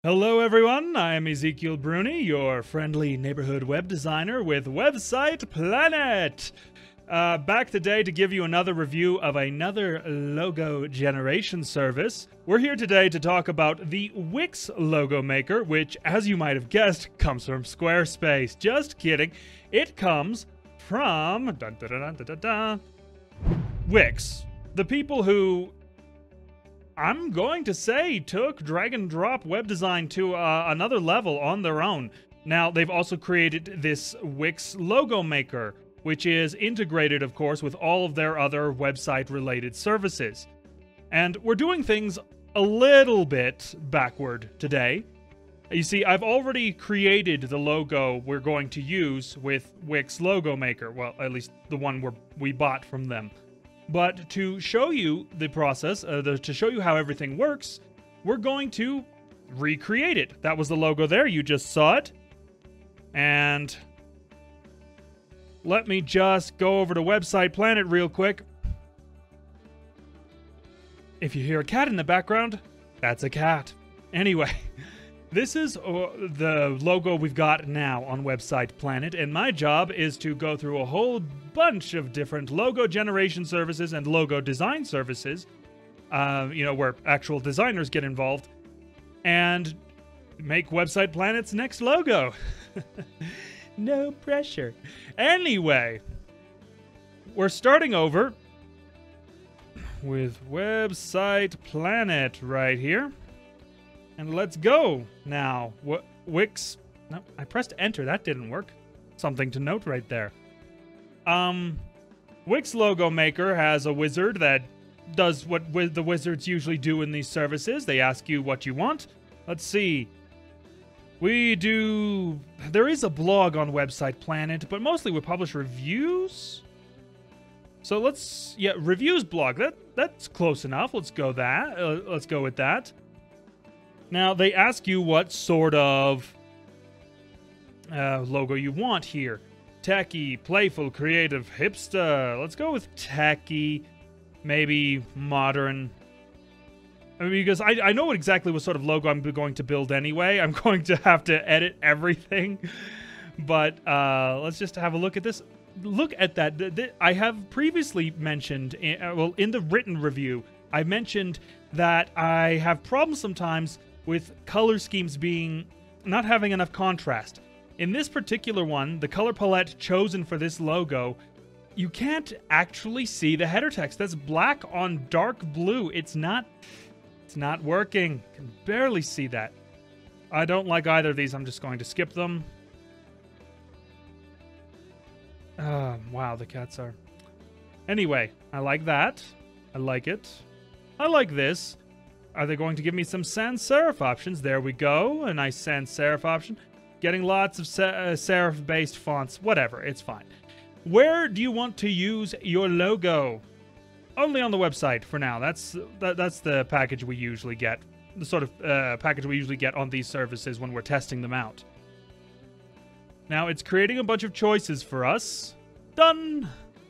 Hello everyone, I am Ezekiel Bruni, your friendly neighborhood web designer with Website Planet! Back today to give you another review of another logo generation service. We're here today to talk about the Wix Logo Maker, which, as you might have guessed, comes from Squarespace. Just kidding. It comes from Wix. The people who, I'm going to say, took drag and drop web design to another level on their own. Now, they've also created this Wix Logo Maker, which is integrated, of course, with all of their other website-related services. And we're doing things a little bit backward today. You see, I've already created the logo we're going to use with Wix Logo Maker. Well, at least the one we bought from them. But to show you the process, to show you how everything works, we're going to recreate it. That was the logo there. You just saw it. And let me just go over to Website Planet real quick. If you hear a cat in the background, that's a cat. Anyway, this is the logo we've got now on Website Planet, and my job is to go through a whole bunch of different logo generation services and logo design services, where actual designers get involved, and make Website Planet's next logo. No pressure. Anyway, we're starting over with Website Planet right here. And let's go now. Wix. No, I pressed enter. That didn't work. Something to note right there. Wix Logo Maker has a wizard that does what the wizards usually do in these services. They ask you what you want. Let's see. There is a blog on Website Planet, but mostly we publish reviews. So reviews blog. That's close enough. Let's go with that. Now, they ask you what sort of logo you want here. Techie, playful, creative, hipster. Let's go with techie, maybe modern. I mean, because I know exactly what sort of logo I'm going to build anyway. I'm going to have to edit everything. But let's just have a look at this. Look at that. I have previously mentioned, in the written review, I mentioned that I have problems sometimes with color schemes not having enough contrast. In this particular one, the color palette chosen for this logo, you can't actually see the header text. That's black on dark blue. It's not working. You can barely see that. I don't like either of these. I'm just going to skip them. Wow, the cats are... Anyway, I like that. I like it. I like this. Are they going to give me some sans serif options? There we go. A nice sans serif option. Getting lots of serif-based fonts. Whatever, it's fine. Where do you want to use your logo? Only on the website for now. That's the package we usually get. The sort of package we usually get on these services when we're testing them out. Now, it's creating a bunch of choices for us. Done!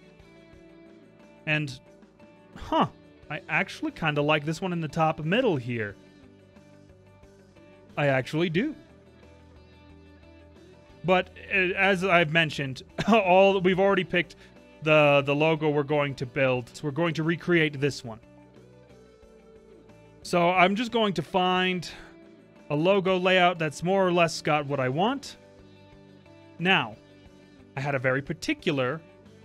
And, I actually kind of like this one in the top middle here. I actually do. But as I've mentioned, we've already picked the logo we're going to build. So we're going to recreate this one. So I'm just going to find a logo layout that's more or less got what I want. Now, I had a very particular...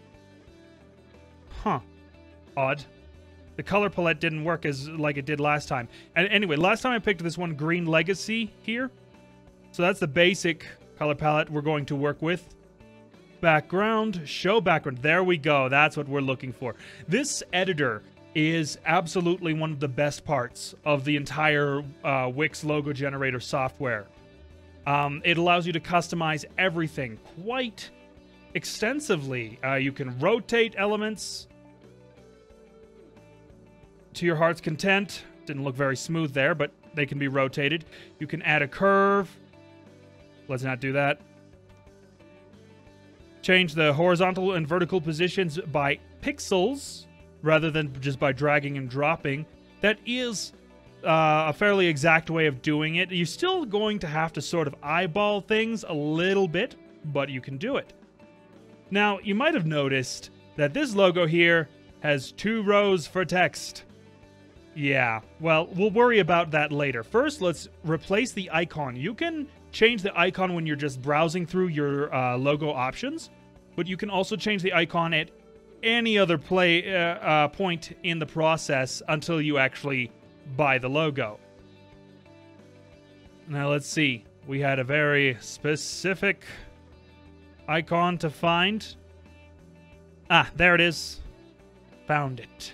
Odd. The color palette didn't work like it did last time. And anyway, last time I picked this one, Green Legacy here. So that's the basic color palette we're going to work with. Background, show background. There we go. That's what we're looking for. This editor is absolutely one of the best parts of the entire Wix logo generator software. It allows you to customize everything quite extensively. You can rotate elements to your heart's content. Didn't look very smooth there, but they can be rotated. You can add a curve. Let's not do that. Change the horizontal and vertical positions by pixels rather than just by dragging and dropping. That is a fairly exact way of doing it. You're still going to have to sort of eyeball things a little bit, but you can do it. Now, you might have noticed that this logo here has 2 rows for text. Yeah, well, we'll worry about that later. First, let's replace the icon. You can change the icon when you're just browsing through your logo options, but you can also change the icon at any other point in the process until you actually buy the logo. Now, let's see. We had a very specific icon to find. Ah, there it is. Found it.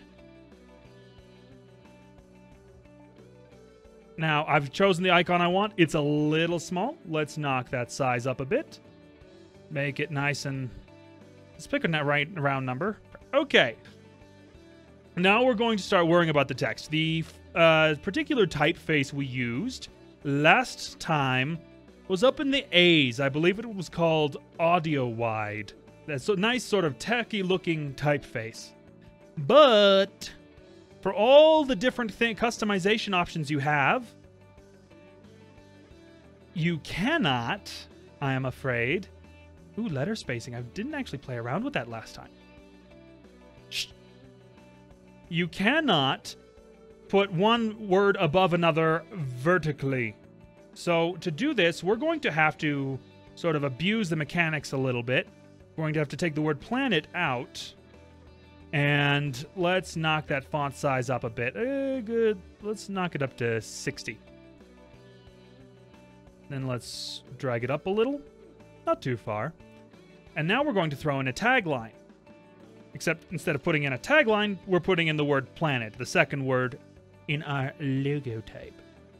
Now, I've chosen the icon I want. It's a little small. Let's knock that size up a bit. Make it nice and... Let's pick a right round number. Okay. Now we're going to start worrying about the text. The particular typeface we used last time was up in the A's. I believe it was called Audio Wide. That's a nice sort of tacky-looking typeface. But for all the different customization options you have, you cannot, I am afraid... Ooh, letter spacing. I didn't actually play around with that last time. Shh. You cannot put one word above another vertically. So to do this, we're going to have to sort of abuse the mechanics a little bit. We're going to have to take the word planet out. And let's knock that font size up a bit. Good. Let's knock it up to 60. Then let's drag it up a little. Not too far. And now we're going to throw in a tagline. Except instead of putting in a tagline, we're putting in the word planet, the second word in our logo type.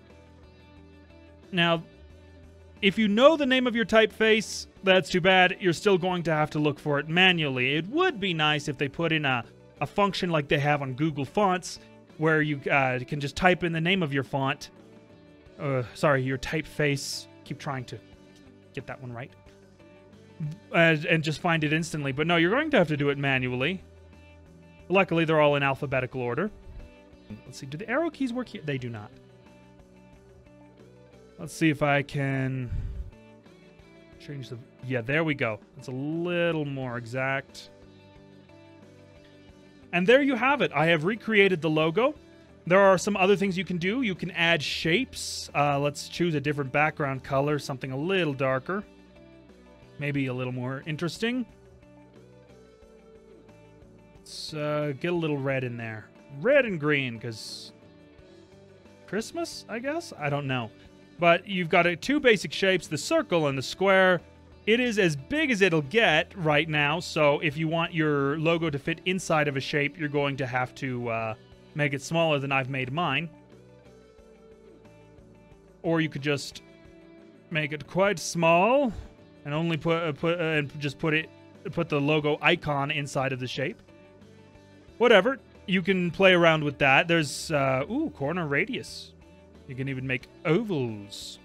Now, if you know the name of your typeface, that's too bad. You're still going to have to look for it manually. It would be nice if they put in a function like they have on Google Fonts, where you can just type in the name of your font. Sorry, your typeface. Keep trying to get that one right. And just find it instantly. But no, you're going to have to do it manually. Luckily, they're all in alphabetical order. Let's see, do the arrow keys work here? They do not. Let's see if I can change the... Yeah, there we go. It's a little more exact. And there you have it. I have recreated the logo. There are some other things you can do. You can add shapes. Let's choose a different background color, something a little darker. Maybe a little more interesting. Let's get a little red in there. Red and green, because Christmas, I guess? I don't know. But you've got 2 basic shapes, the circle and the square. It is as big as it'll get right now, so if you want your logo to fit inside of a shape, you're going to have to make it smaller than I've made mine. Or you could just make it quite small and only put the logo icon inside of the shape. Whatever. You can play around with that. There's corner radius. You can even make ovals.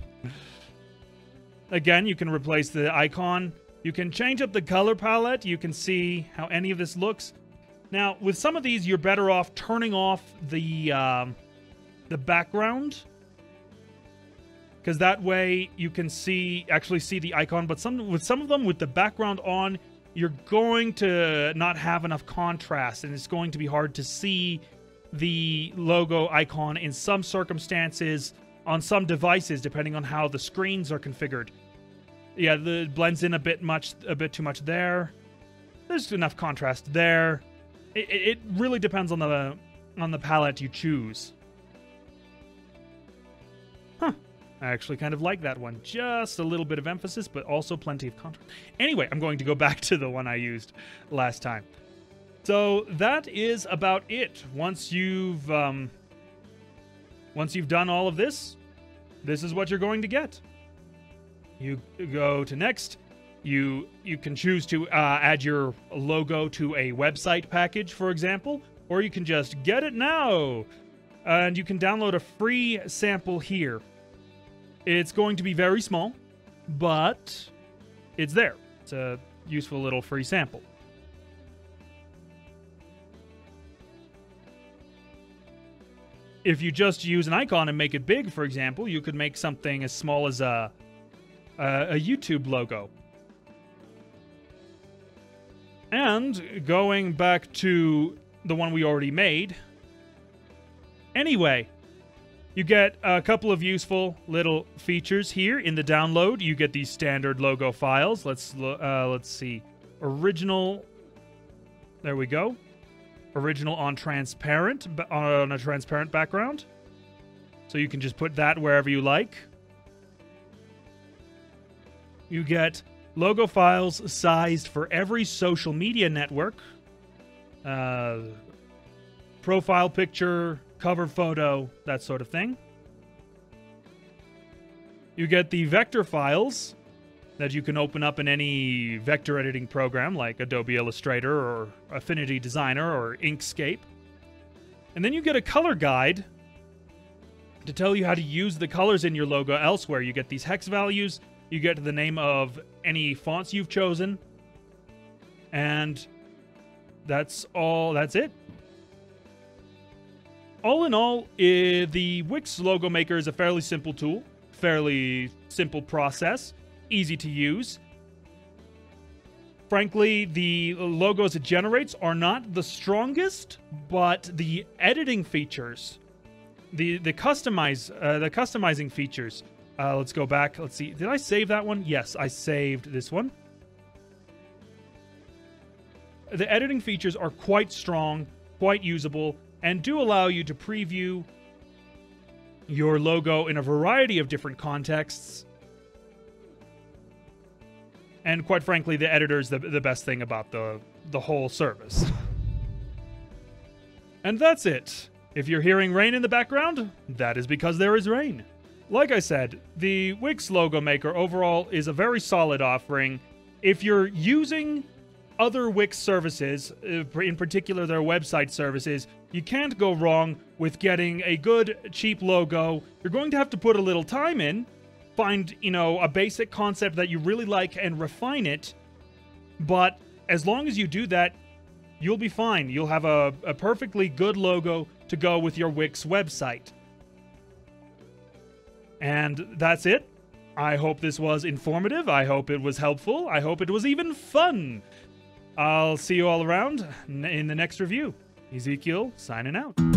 Again, you can replace the icon. You can change up the color palette. You can see how any of this looks. Now, with some of these, you're better off turning off the background, because that way you can actually see the icon. But with some of them, with the background on, you're going to not have enough contrast, and it's going to be hard to see the logo icon in some circumstances on some devices, depending on how the screens are configured. Yeah, it blends in a bit too much there. There's enough contrast there. It really depends on the palette you choose. Huh. I actually kind of like that one. Just a little bit of emphasis, but also plenty of contrast. Anyway, I'm going to go back to the one I used last time. So that is about it. Once you've done all of this, this is what you're going to get. You go to next. You can choose to add your logo to a website package, for example, or you can just get it now. And you can download a free sample here. It's going to be very small, but it's there. It's a useful little free sample. if you just use an icon and make it big, for example, you could make something as small as a YouTube logo. And going back to the one we already made. Anyway, you get a couple of useful little features here in the download. You get these standard logo files. Let's see. Original. There we go. Original on a transparent background. So you can just put that wherever you like. You get logo files sized for every social media network. Profile picture, cover photo, that sort of thing. You get the vector files that you can open up in any vector editing program like Adobe Illustrator or Affinity Designer or Inkscape. And then you get a color guide to tell you how to use the colors in your logo elsewhere. You get these hex values, you get the name of any fonts you've chosen, and that's it. All in all, the Wix Logo Maker is a fairly simple tool, fairly simple process, easy to use. Frankly, the logos it generates are not the strongest, but the editing features, the customizing features. Let's go back. Let's see. Did I save that one? Yes, I saved this one. The editing features are quite strong, quite usable, and do allow you to preview your logo in a variety of different contexts. And quite frankly, the editor's the best thing about the whole service. And that's it. If you're hearing rain in the background, that is because there is rain. Like I said, the Wix Logo Maker overall is a very solid offering. If you're using other Wix services, in particular their website services, you can't go wrong with getting a good, cheap logo. You're going to have to put a little time in, find, a basic concept that you really like and refine it. But as long as you do that, you'll be fine. You'll have a perfectly good logo to go with your Wix website. And that's it. I hope this was informative. I hope it was helpful. I hope it was even fun. I'll see you all around in the next review. Ezekiel, signing out.